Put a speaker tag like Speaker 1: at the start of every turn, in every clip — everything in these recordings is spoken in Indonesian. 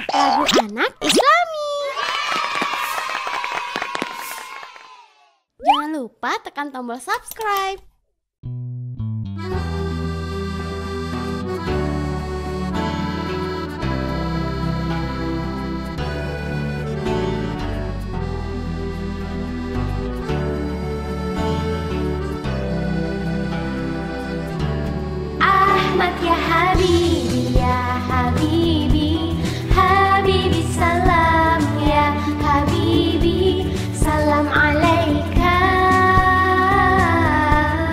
Speaker 1: lagu anak Islami. Jangan lupa tekan tombol subscribe.
Speaker 2: Ahmad ya Habibi, ya Habibi, Habibi salam ya Habibi, salam alaika.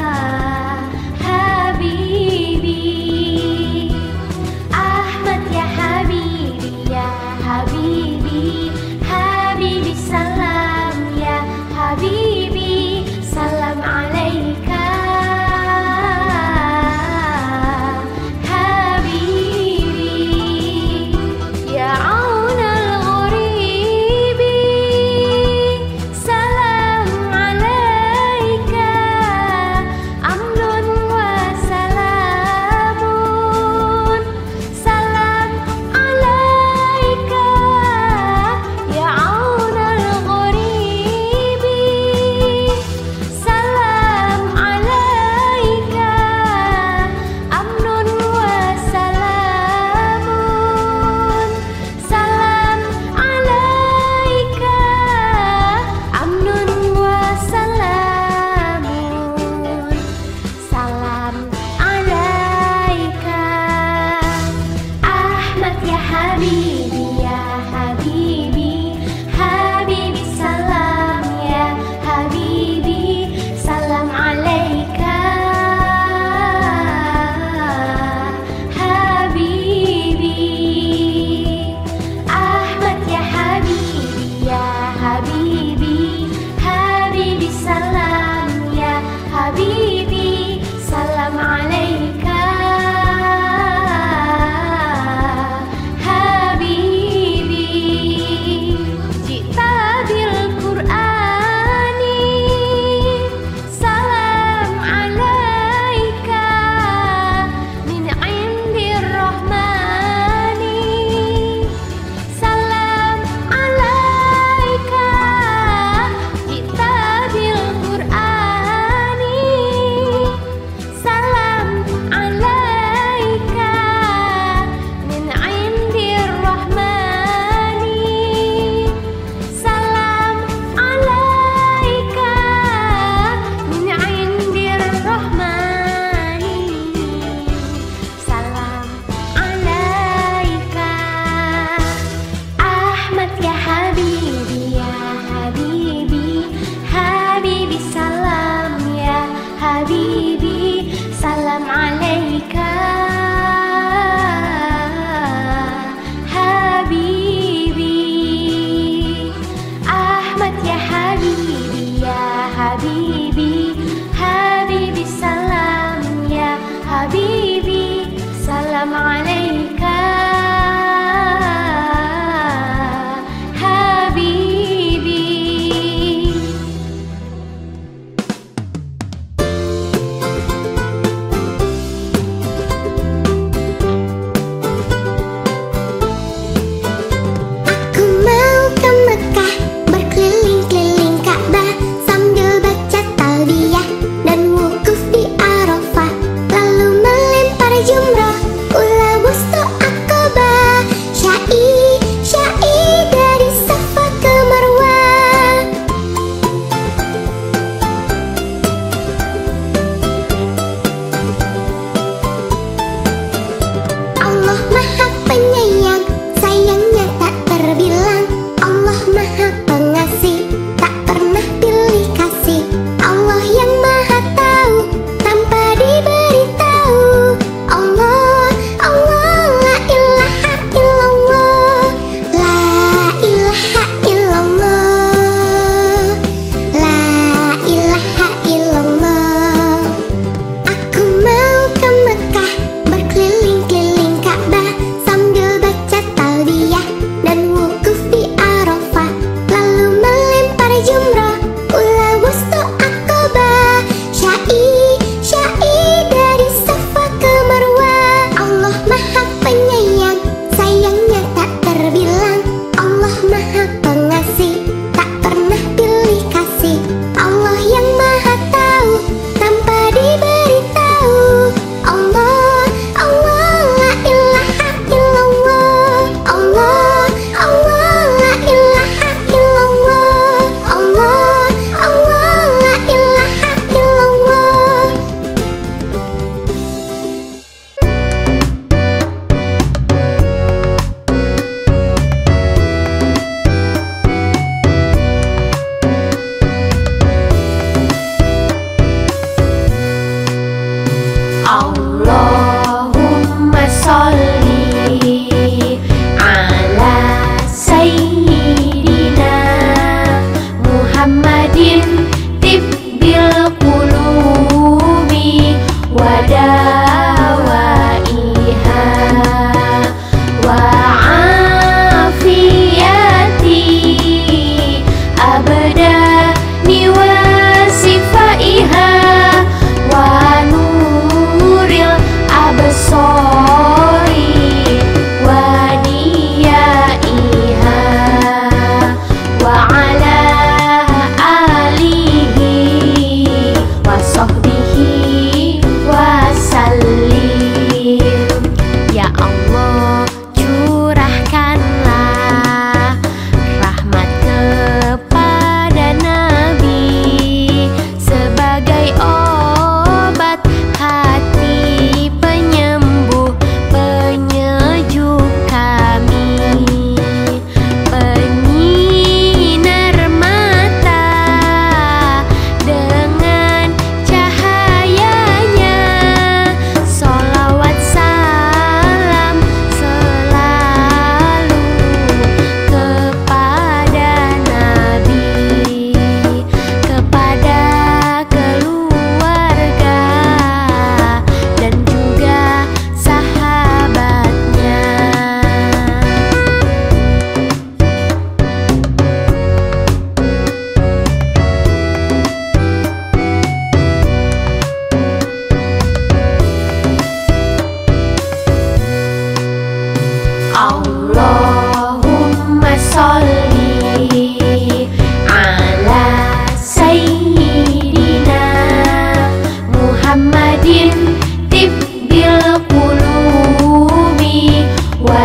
Speaker 2: Allahumma sholli ala sayyidina Muhammadin tibbil qulubi wa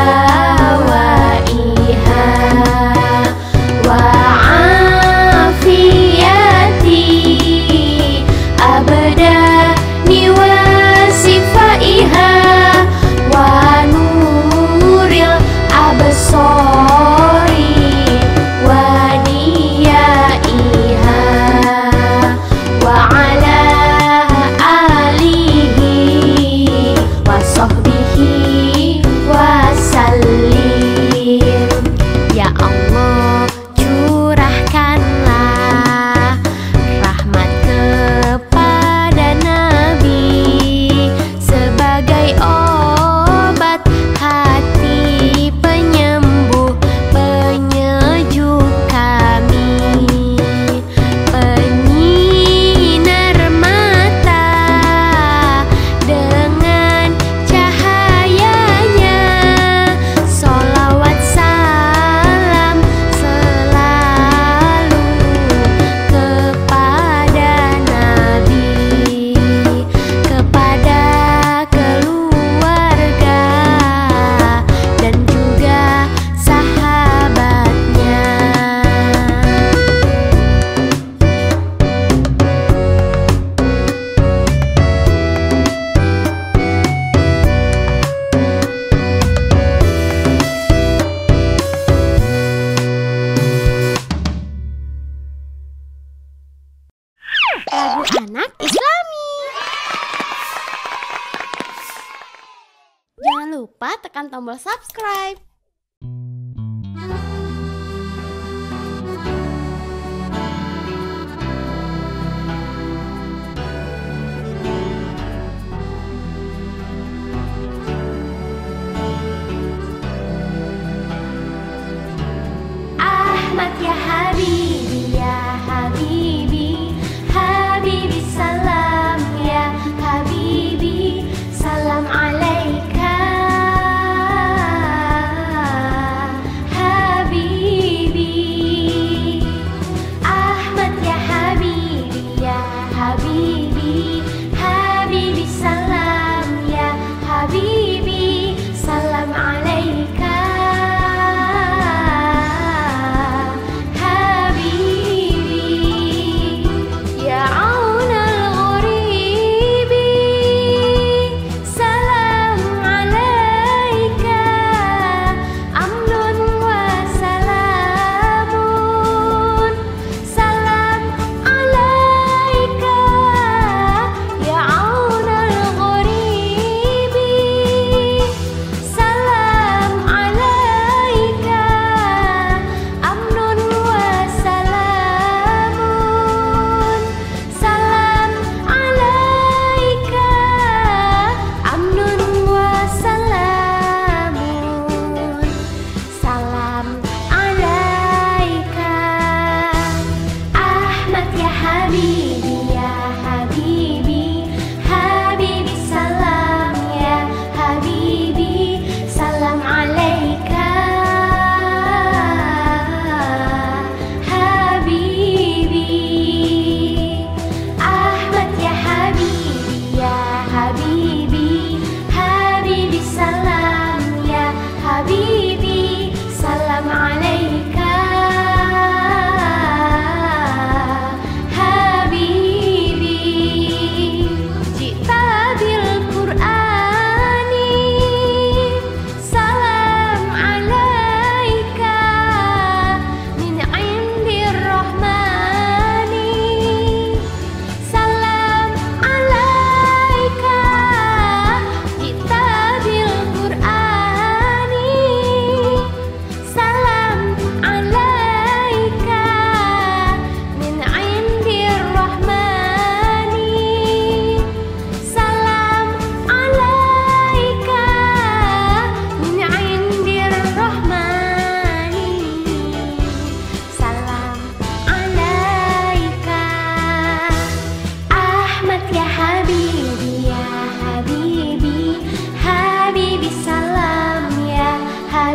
Speaker 2: dawaiha wa afiyati abdani wa sifaiha wa nuril absori wa diyaiha wa ala alihi wa sahbihi wa sallim. Ya Allah, curahkanlah rahmat kepada Nabi sebagai obat hati, penyembuh penyejuk kami, penyinar mata dengan cahayanya. Sholawat salam selalu kepada Nabi, kepada keluarga dan juga sahabatnya.
Speaker 1: Lagu anak Islami. Jangan lupa tekan tombol subscribe.
Speaker 2: Ahmad ya Habibi, ya Habibi, Habibi salam ya Habibi, salam alaika Habibi. Ahmad ya Habibi, ya Habibi, Habibi salam ya Habibi, salam alaika Habibi.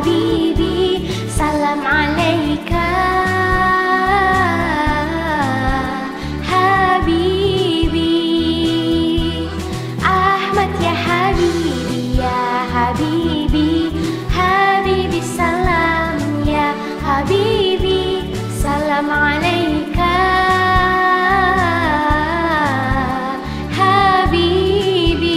Speaker 2: habibi, salam alaika habibi. Ahmad ya habibi, ya habibi, habibi salam ya habibi, salam alaika habibi.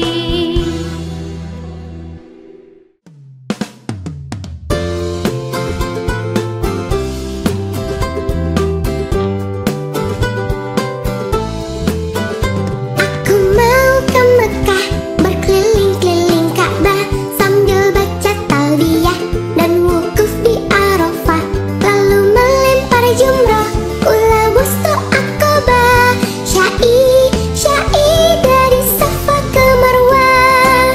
Speaker 3: Aku mau ke Mekah, berkeliling-keliling Ka'bah, sambil baca talbiyah dan wukuf di Arafah, lalu melempar jumrah, ula wustu Aqabah, syai dari Safa ke Marwah.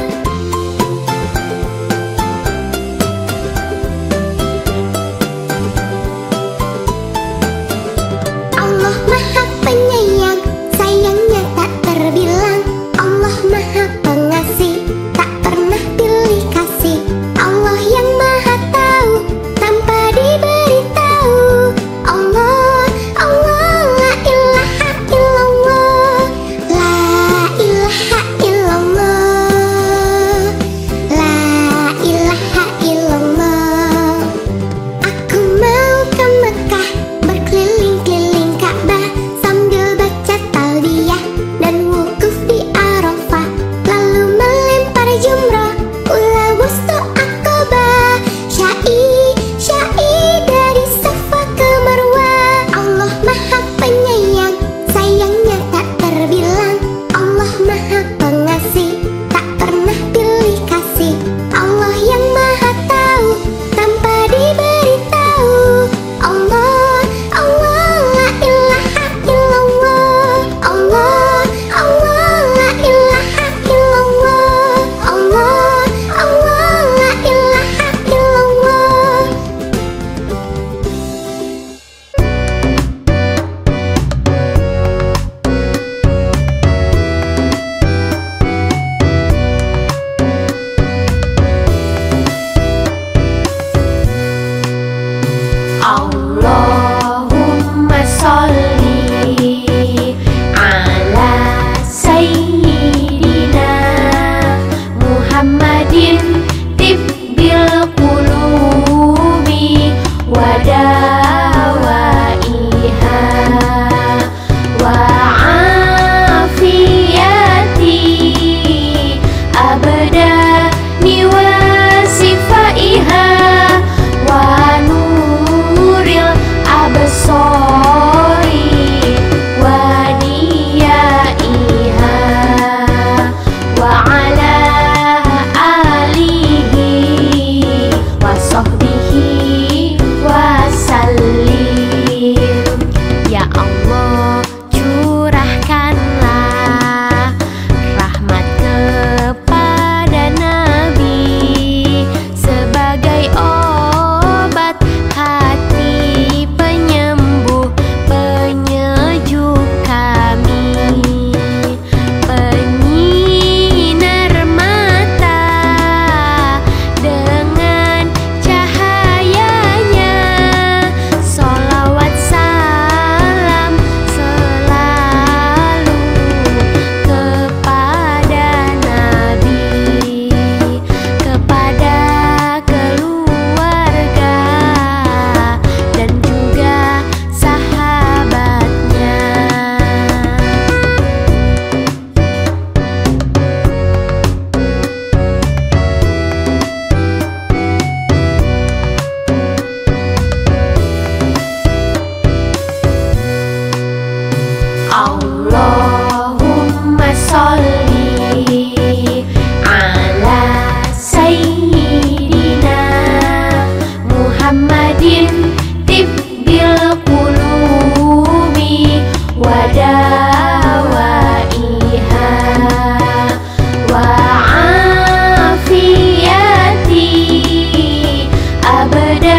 Speaker 3: Allah Maha Penyayang, sayangnya tak terbilang. Allah Maha Pengasih, tak pernah pilih kasih. Allah yang Maha Tahu, tanpa diberitahu. Allah, Allah, la ilaha illallah, la ilaha illallah, la ilaha illallah. Aku mau ke Mekah, berkeliling-keliling Ka'bah, sambil baca talbiyah dan wukuf di Arafah, lalu melempar jumrah, ula wustu Aqabah, syai dari Safa ke Marwah. Allah Maha Penyayang, sayangnya tak terbilang. Allah Maha Pengasih, tak pernah pilih kasih. Allah yang Maha Tahu, tanpa diberitahu. Allah, Allah, la ilaha illallah, Allah, Allah, la ilaha illallah, Allah, Allah, la ilaha illallah.
Speaker 2: Allahumma sholli ala sayyidina Muhammadin, tibbil qulubi wa dawaiha wa afiyati abdani wa sifaiha wa nuril absori wa diyaiha wa ala alihi wa sahbihi wa sallim. Ya Allah, curahkanlah rahmat kepada Nabi sebagai obat hati, penyembuh penyejuk kami, penyinar mata dengan cahayanya. Sholawat salam selalu kepada Nabi, kepada keluarga dan juga sahabatnya. Allahumma sholli ala sayyidina Muhammadin, tibbil qulubi wa dawaiha wa afiyati abdani